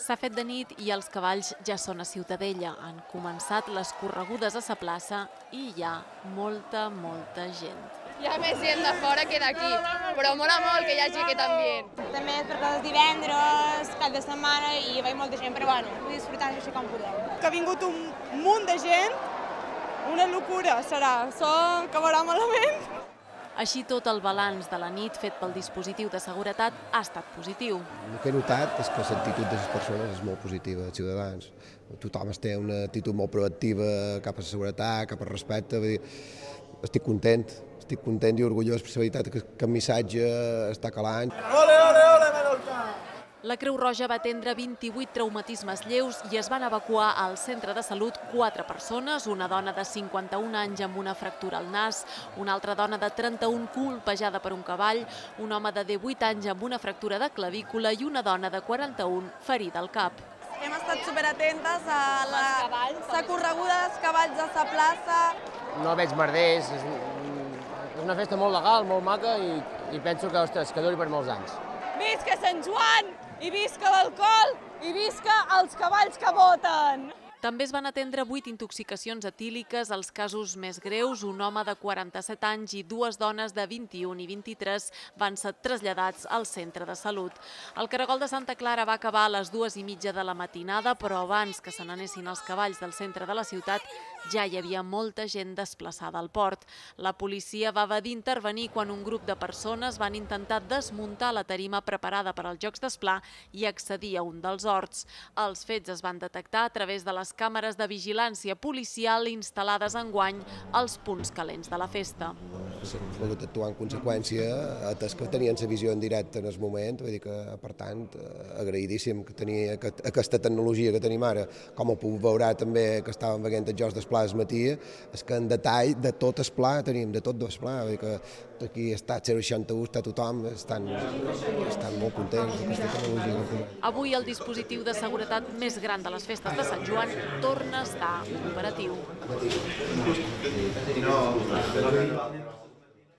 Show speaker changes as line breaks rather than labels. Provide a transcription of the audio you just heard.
S'ha fet de nit i els cavalls ja són a Ciutadella. Han començat les corregudes a sa plaça i hi ha molta gent.
Hi ha més gent de fora que d'aquí, però mola molt que hi hagi aquest ambient.
També és perquè és divendres, cap de setmana i hi va molta gent, però bueno, ho disfrutant així com podem.
Que ha vingut un munt de gent, una locura serà, això acabarà malament.
Així tot el balanç de la nit fet pel dispositiu de seguretat ha estat positiu.
El que he notat és que l'actitud de les persones és molt positiva, els ciutadans. Tothom té una actitud molt proactiva cap a la seguretat, cap al respecte. Estic content i orgullós per la veritat que el missatge està calant.
La Creu Roja va atendre 28 traumatismes lleus i es van evacuar al centre de salut 4 persones, una dona de 51 anys amb una fractura al nas, una altra dona de 31 colpejada per un cavall, un home de 18 anys amb una fractura de clavícula i una dona de 41 ferida al cap.
Hem estat superatentes a la correguda dels cavalls a la plaça.
No veig merders, és una festa molt legal, molt maca i penso que, ostres, que duri per molts anys.
Visca Sant Joan! I visca l'alcohol! I visca els cavalls que voten!
També es van atendre 8 intoxicacions etíliques, els casos més greus, un home de 47 anys i 2 dones de 21 i 23 van ser traslladats al centre de salut. El caragol de Santa Clara va acabar a les 2:30 de la matinada, però abans que se n'anessin els cavalls del centre de la ciutat ja hi havia molta gent desplaçada al port. La policia va haver d'intervenir quan un grup de persones van intentar desmuntar la tarima preparada per als Jocs d'Esplà i accedir a un dels horts. Els fets es van detectar a través de les càmeres de vigilància policial instal·lades enguany als punts calents de la festa.
Hem pogut actuar en conseqüència, atès que tenien la visió en directe en el moment, vull dir que, per tant, agraïdíssim que tenia aquesta tecnologia que tenim ara, com ho puc veure també que estàvem veient els Jocs d'Esplà al matí, és que en detall de tot el pla tenim, de tot el pla, vull dir que aquí està el 061, està tothom, estan molt contents d'aquesta tecnologia.
Avui el dispositiu de seguretat més gran de les festes de Sant Joan torna a estar operatiu.